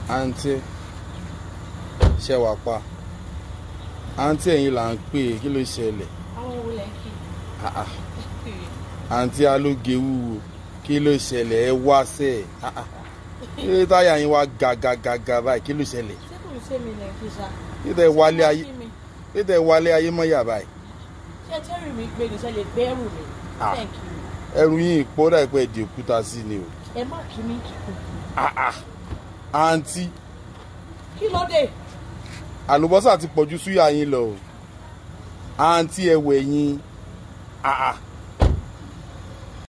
àǹtí ṣe wà pa àǹtí ẹ̀yin là ń pè é kí ló ṣẹlẹ̀. àwọn wo lẹ kí. àǹtí alóge wúwo kí ló ṣẹlẹ̀ ẹ wá sẹ́ ẹ̀ ẹ táyà yín wá gàgàgàgà báyìí kí ló ṣẹlẹ̀. ṣé kò ṣe mi lẹ kí sa. kí tẹ wálé ayé mọ́ yà báyìí. ṣé tẹ́rù mi gbé ní sẹ́lẹ̀ bẹ́ẹ̀rù mi. thank you. ẹrù yín ìpọ́dà ìpẹ́ èdè òkúta sí ni o. ẹ má kí mi kíkù. àǹtí. kí ló dé. àlùbọ́sà ti pọ̀jù súyà yín lọ o àǹtí ẹ̀wẹ̀ yín